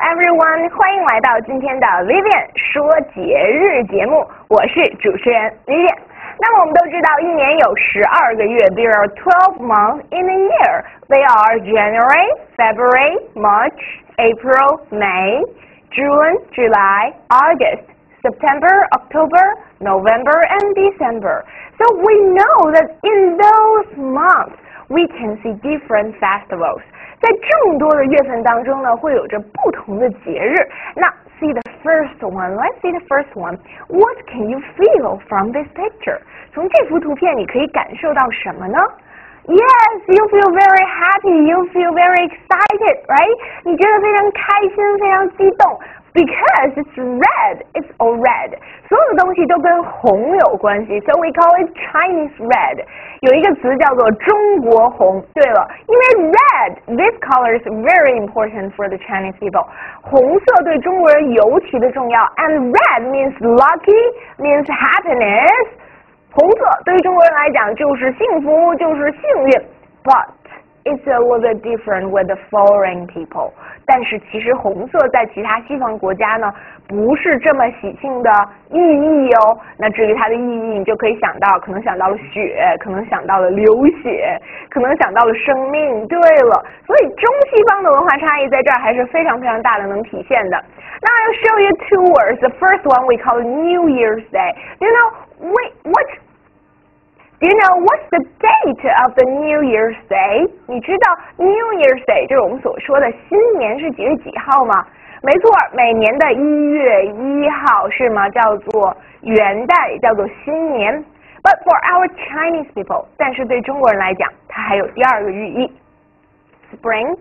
everyone， 欢迎来到今天的 Vivian 说节日节目，我是主持人 Vivian。那么我们都知道，一年有12个月 ，There are 12 months in a year. They are January, February, March, April, May, June, July, August, September, October, November, and December. So we know that in those months we can see different festivals. 在众多的月份当中呢，会有着不同的节日。那 see the first one. Let's see the first one. What can you feel from this picture? 从这幅图片你可以感受到什么呢？ Yes, you feel very happy. You feel very excited, right? 你觉得非常开心，非常激动。Because it's red, it's all red. 所有的东西都跟红有关系 ，so we call it Chinese red. 有一个词叫做中国红。对了，因为 red, this color is very important for the Chinese people. 红色对中国人尤其的重要 ，and red means lucky, means happiness. 红色对于中国人来讲就是幸福，就是幸运。But it's a little bit different with the foreign people. 但是其实红色在其他西方国家呢，不是这么喜庆的寓意哦。那至于它的意义，你就可以想到，可能想到了血，可能想到了流血，可能想到了生命。对了，所以中西方的文化差异在这儿还是非常非常大的，能体现的。Now I'll show you two words. The first one we call New Year's Day. Do you know what's the date of the New Year's Day? 你知道 New Year's Day 就是我们所说的新年是几月几号吗？没错，每年的1月1号是吗？叫做元旦，也叫做新年。But for our Chinese people， 但是对中国人来讲，它还有第二个寓意 ，Spring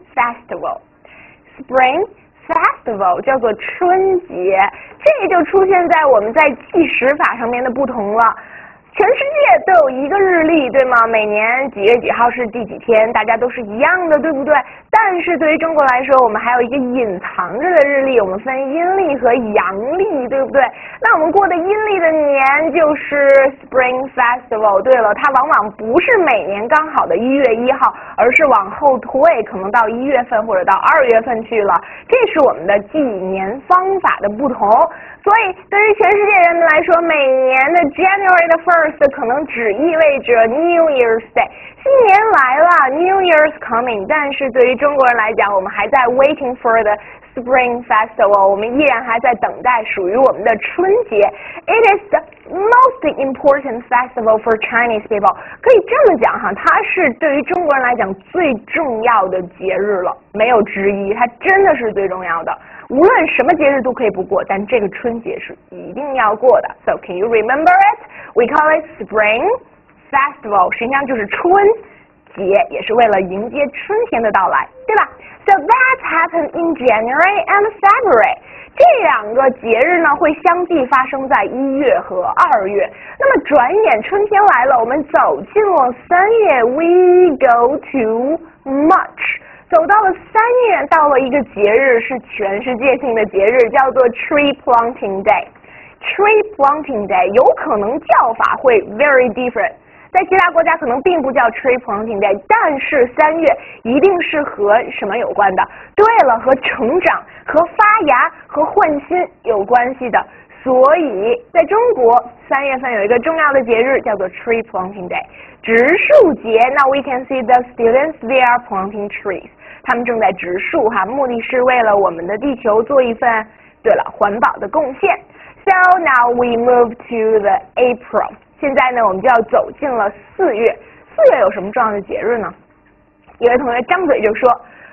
Festival。Spring Festival 叫做春节，这就出现在我们在计时法上面的不同了。全世界都有一个日历，对吗？每年几月几号是第几天，大家都是一样的，对不对？但是对于中国来说，我们还有一个隐藏着的日历，我们分阴历和阳历，对不对？那我们过的阴历的年就是 Spring Festival。对了，它往往不是每年刚好的1月1号，而是往后推，可能到1月份或者到2月份去了。这是我们的纪年方法的不同。所以对于全世界人们来说，每年的 January the 1st 可能只意味着 New Year's Day， 新年来了 ，New Year's coming。但是对于中国人来讲，我们还在 waiting for the Spring Festival， 我们依然还在等待属于我们的春节。It is the most important festival for Chinese people。可以这么讲哈，它是对于中国人来讲最重要的节日了，没有之一，它真的是最重要的。无论什么节日都可以不过，但这个春节是一定要过的。So can you remember it? We call it Spring Festival， 实际上就是春节，也是为了迎接春天的到来，对吧 ？So that happened in January and February。这两个节日呢，会相继发生在1月和2月。那么转眼春天来了，我们走进了3月 ，We go to March。走到了3月，到了一个节日，是全世界性的节日，叫做 Tree Planting Day。Tree Planting Day 有可能叫法会 very different， 在其他国家可能并不叫 Tree Planting Day， 但是3月一定是和什么有关的？对了，和成长、和发芽、和换新有关系的。所以在中国3月份有一个重要的节日叫做 Tree Planting Day， 植树节。Now we can see the students they are planting trees， 他们正在植树哈，目的是为了我们的地球做一份环保的贡献。So now we move to the April， 现在呢我们就要走进了4月。4月有什么重要的节日呢？有位同学张嘴就说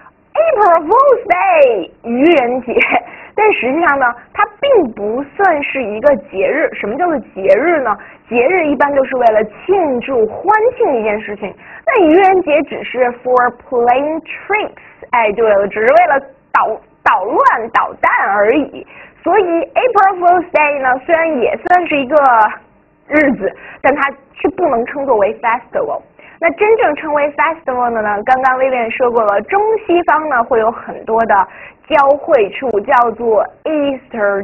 April Fool's Day， 愚人节。但实际上呢，它并不算是一个节日。什么叫做节日呢？节日一般都是为了庆祝、欢庆一件事情。那愚人节只是 for playing tricks， 哎，对了，只是为了捣乱、捣蛋而已。所以 April Fool's Day 呢，虽然也算是一个日子，但它是不能称作为 festival。那真正称为 festival 的呢，刚刚威廉说过了，中西方呢会有很多的交汇处，叫做 Easter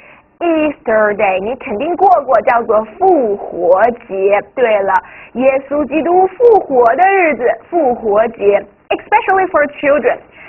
Day。Easter Day 你肯定过，叫做复活节。对了，耶稣基督复活的日子，复活节。Especially for children，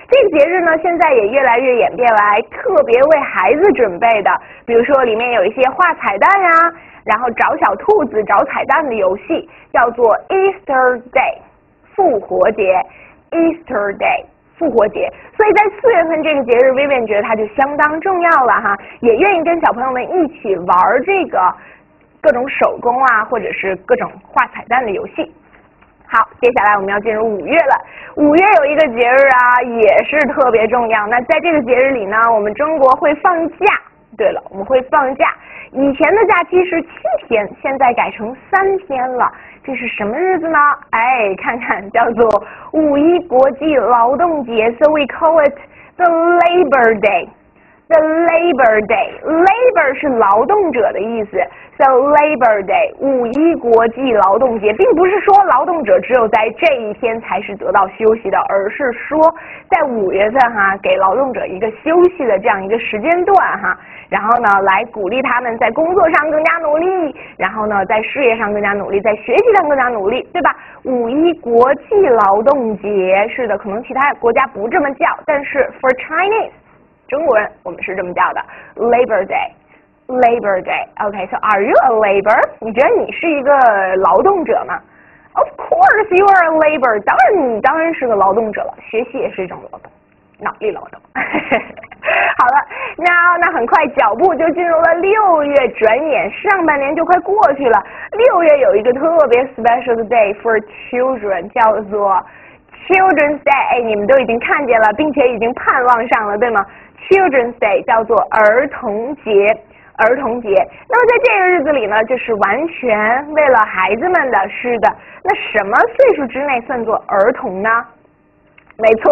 这个节日呢，现在也越来越演变为特别为孩子准备的，比如说里面有一些画彩蛋呀，然后找小兔子、找彩蛋的游戏，叫做 Easter Day， 复活节 ，Easter Day。复活节，所以在4月份这个节日，Vivian觉得它就相当重要了哈，也愿意跟小朋友们一起玩这个各种手工啊，或者是各种画彩蛋的游戏。好，接下来我们要进入5月了。5月有一个节日啊，也是特别重要。那在这个节日里呢，我们中国会放假。对了，我们会放假。以前的假期是7天，现在改成3天了。这是什么日子呢？哎，看看，叫做5·1国际劳动节 ，so we call it the Labor Day。The Labor Day，Labor 是劳动者的意思 ，so Labor Day 5·1国际劳动节，并不是说劳动者只有在这一天才是得到休息的，而是说在5月份哈，给劳动者一个休息的这样一个时间段哈，然后呢，来鼓励他们在工作上更加努力，然后呢，在事业上更加努力，在学习上更加努力，对吧？5·1国际劳动节，是的，可能其他国家不这么叫，但是 for Chinese。中国人我们是这么叫的 Labor Day。Labor Day。OK，so are you a labor？ 你觉得你是一个劳动者吗 ？Of course you are a labor。你当然是个劳动者了，学习也是一种劳动，脑力劳动。好了，那很快脚步就进入了6月，转眼上半年就快过去了。6月有一个特别 special 的 day for children， 叫做Children's Day， 哎，你们都已经看见了，并且已经盼望上了，对吗？Children's Day 叫做儿童节，儿童节。那么在这个日子里呢，就是完全为了孩子们的，是的。那什么岁数之内算作儿童呢？没错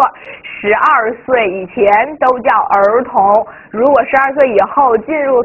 ，12岁以前都叫儿童。如果12岁以后进入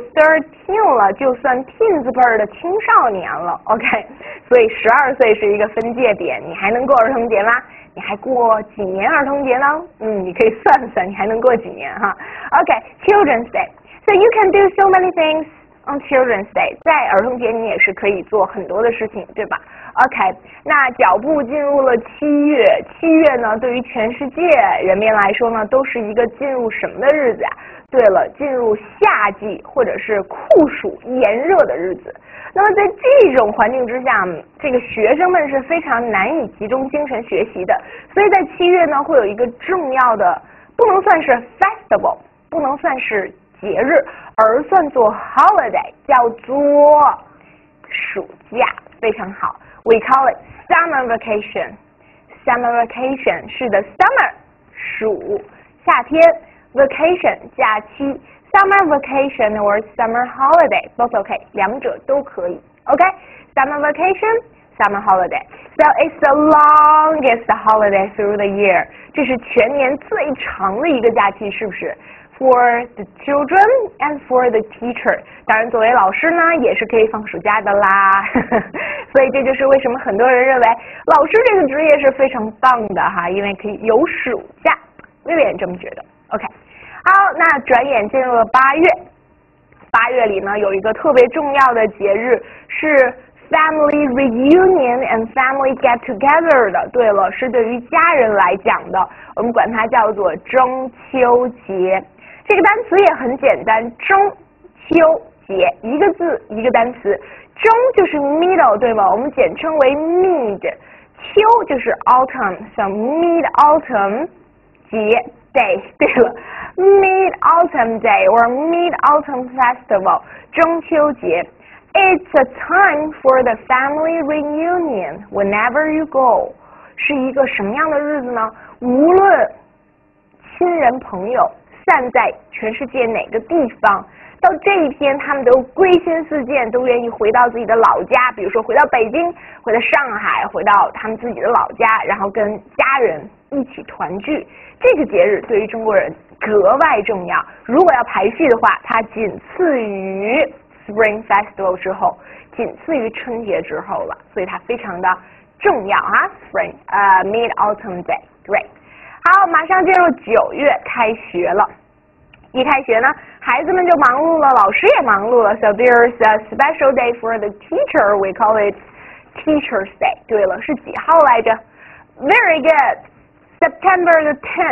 13 了，就算 teens 辈儿的青少年了。OK， 所以12岁是一个分界点。你还能过儿童节吗？你还过几年儿童节呢？你可以算算，你还能过几年哈 ？OK，Children's Day。So you can do so many things on Children's Day。在儿童节你也是可以做很多的事情，对吧 ？OK， 那脚步进入了7月，7月呢，对于全世界人民来说呢，都是一个进入什么的日子呀？对了，进入夏季或者是酷暑炎热的日子。那么在这种环境之下，这个学生们是非常难以集中精神学习的，所以在7月呢，会有一个重要的，不能算是 festival， 不能算是节日，而算作 holiday， 叫做暑假，非常好。We call it summer vacation。Summer vacation 是的 ，summer 暑，夏天 vacation 假期。Summer vacation or summer holiday, both okay， 两者都可以。OK，summer vacation, summer holiday. So it's the longest holiday through the year. 这是全年最长的一个假期，是不是 ？For the children and for the teacher. 当然，作为老师呢，也是可以放暑假的啦。所以这就是为什么很多人认为老师这个职业是非常棒的哈，因为可以有暑假。我也这么觉得。OK。好，那转眼进入了8月。8月里呢，有一个特别重要的节日是 Family Reunion and Family Get Together 的。对了，是对于家人来讲的，我们管它叫做中秋节。这个单词也很简单，中秋节一个字一个单词，中就是 middle 对吗？我们简称为 mid， 秋就是 autumn，so mid autumn 节。Day， 对了 ，Mid Autumn Day or Mid Autumn Festival， 中秋节。It's a time for the family reunion whenever you go， 是一个什么样的日子呢？无论亲人朋友散在全世界哪个地方，到这一天他们都归心似箭，都愿意回到自己的老家，比如说回到北京，回到上海，回到他们自己的老家，然后跟家人一起团聚。这个节日对于中国人格外重要。如果要排序的话，它仅次于 Spring Festival 之后，仅次于春节之后了，所以它非常的重要啊。Spring， Mid Autumn Day， great。好，马上进入9月，开学了。一开学呢，孩子们就忙碌了，老师也忙碌了。So there's a special day for the teacher. We call it Teacher's Day. 对了，是几号来着 ？Very good. September the 10th.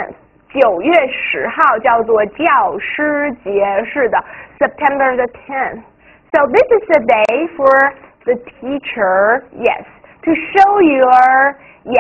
9月10号叫做教师节，是的 ，September the 10th. So this is the day for the teacher, yes, to show your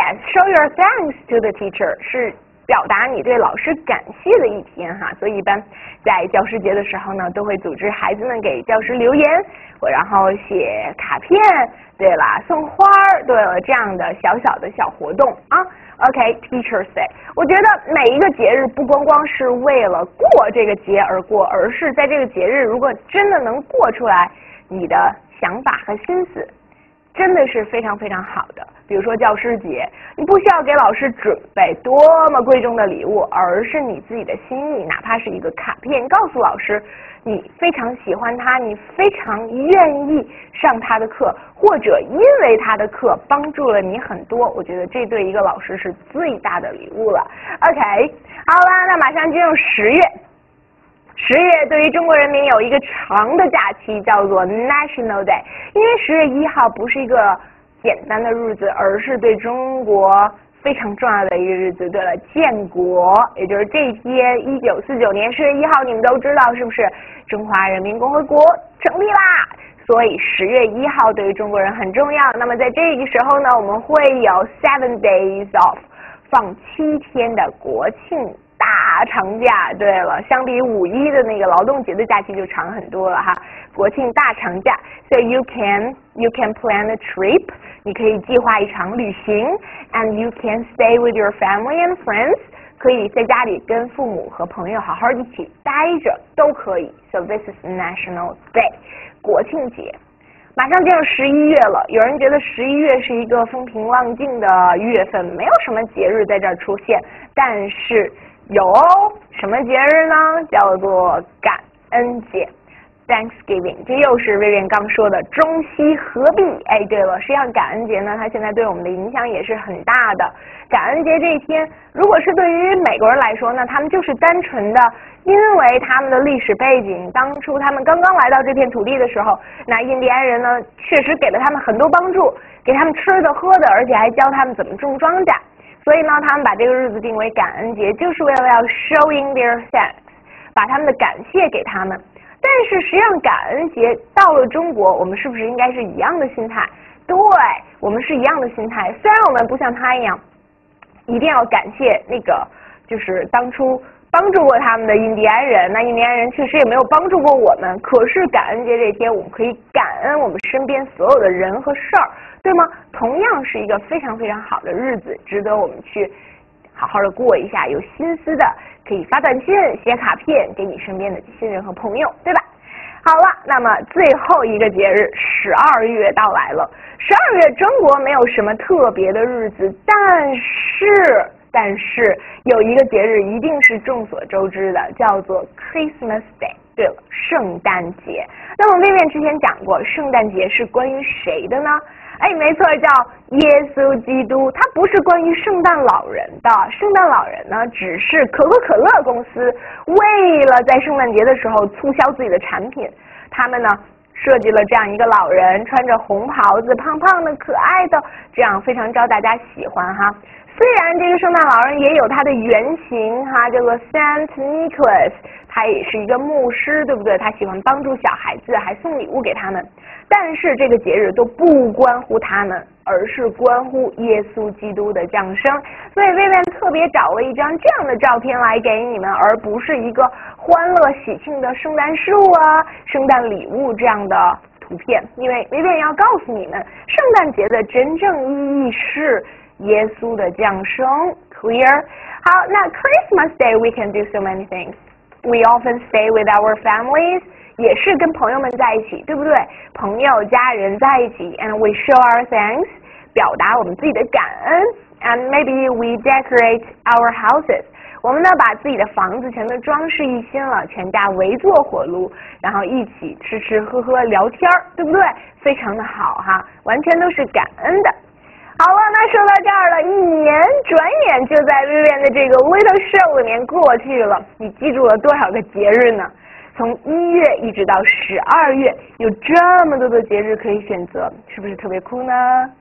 thanks to the teacher 是表达你对老师感谢的一天哈，所以一般在教师节的时候呢，都会组织孩子们给教师留言，然后写卡片，对了，送花儿，对了，这样的小小的小活动啊。OK，Teacher's Day， 我觉得每一个节日不光光是为了过这个节而过，而是在这个节日如果真的能过出来，你的想法和心思真的是非常非常好的。比如说教师节，你不需要给老师准备多么贵重的礼物，而是你自己的心意，哪怕是一个卡片，告诉老师你非常喜欢他，你非常愿意上他的课，或者因为他的课帮助了你很多，我觉得这对一个老师是最大的礼物了。OK， 好啦，那马上进入10月。10月对于中国人民有一个长的假期，叫做 National Day， 因为10月1号不是一个简单的日子，而是对中国非常重要的一个日子。对了，建国，也就是这一天，1949年10月1号，你们都知道是不是？中华人民共和国成立啦！所以10月1号对于中国人很重要。那么在这个时候呢，我们会有7 days off， 放7天的国庆大长假。对了，相比5·1的那个劳动节的假期就长很多了哈。国庆大长假 ，so you can plan a trip， 你可以计划一场旅行 ，and you can stay with your family and friends， 可以在家里跟父母和朋友好好一起待着都可以。So this is National Day， 国庆节。马上进入11月了，有人觉得11月是一个风平浪静的月份，没有什么节日在这儿出现，但是有什么节日呢？叫做感恩节 Thanksgiving， 这又是瑞瑞刚说的中西合璧。哎，对了，实际上感恩节呢，它现在对我们的影响也是很大的。感恩节这一天，如果是对于美国人来说呢，他们就是单纯的因为他们的历史背景，当初他们刚刚来到这片土地的时候，那印第安人呢确实给了他们很多帮助，给他们吃的喝的，而且还教他们怎么种庄稼。所以呢，他们把这个日子定为感恩节，就是为了要 showing their thanks， 把他们的感谢给他们。但是实际上感恩节到了中国，我们是不是应该是一样的心态？对，我们是一样的心态。虽然我们不像他一样，一定要感谢那个就是当初帮助过他们的印第安人，那印第安人确实也没有帮助过我们。可是感恩节这天，我们可以感恩我们身边所有的人和事儿，对吗？同样是一个非常非常好的日子，值得我们去好好的过一下。有心思的可以发短信、写卡片给你身边的亲人和朋友，对吧？好了，那么最后一个节日12月到来了。12月中国没有什么特别的日子，但是有一个节日一定是众所周知的，叫做 Christmas Day。对了，圣诞节。那么薇薇之前讲过，圣诞节是关于谁的呢？哎，没错，叫耶稣基督。它不是关于圣诞老人的，圣诞老人呢，只是可口可乐公司为了在圣诞节的时候促销自己的产品，他们呢设计了这样一个老人，穿着红袍子，胖胖的、可爱的，这样非常招大家喜欢哈。虽然这个圣诞老人也有他的原型哈，叫做 Saint Nicholas， 他也是一个牧师，对不对？他喜欢帮助小孩子，还送礼物给他们。但是这个节日都不关乎他们，而是关乎耶稣基督的降生。所以薇薇特别找了一张这样的照片来给你们，而不是一个欢乐喜庆的圣诞树啊、圣诞礼物这样的图片，因为薇薇要告诉你们，圣诞节的真正意义是耶稣的降生。 Clear？ 好，那 Christmas Day we can do so many things. We often stay with our families， 也是跟朋友们在一起，对不对？朋友、家人在一起 ，and we show our thanks， 表达我们自己的感恩 ，and maybe we decorate our houses。我们呢把自己的房子全都装饰一新了，全家围坐火炉，然后一起吃吃喝喝聊天，对不对？非常的好哈，完全都是感恩的。好了，那说到这儿了，一年转眼就在薇薇的这个 Little Show 里面过去了。你记住了多少个节日呢？从1月一直到12月，有这么多的节日可以选择，是不是特别酷呢？